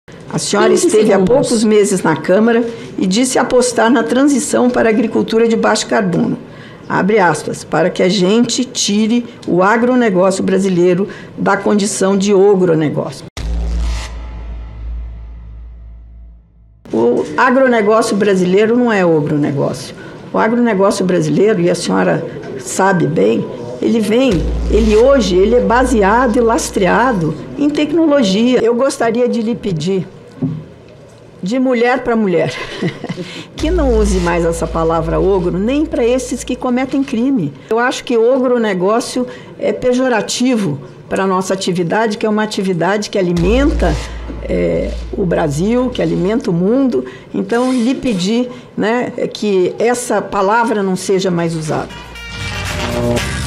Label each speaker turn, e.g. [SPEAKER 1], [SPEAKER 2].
[SPEAKER 1] A senhora esteve há poucos meses na Câmara e disse apostar na transição para a agricultura de baixo carbono. Abre aspas, para que a gente tire o agronegócio brasileiro da condição de ogronegócio. O agronegócio brasileiro não é ogronegócio. O agronegócio brasileiro, e a senhora sabe bem, ele hoje é baseado e lastreado em tecnologia. Eu gostaria de lhe pedir, de mulher para mulher, que não use mais essa palavra ogro, nem para esses que cometem crime. Eu acho que ogronegócio é pejorativo para a nossa atividade, que é uma atividade que alimenta o Brasil, que alimenta o mundo. Então, lhe pedir, né, que essa palavra não seja mais usada.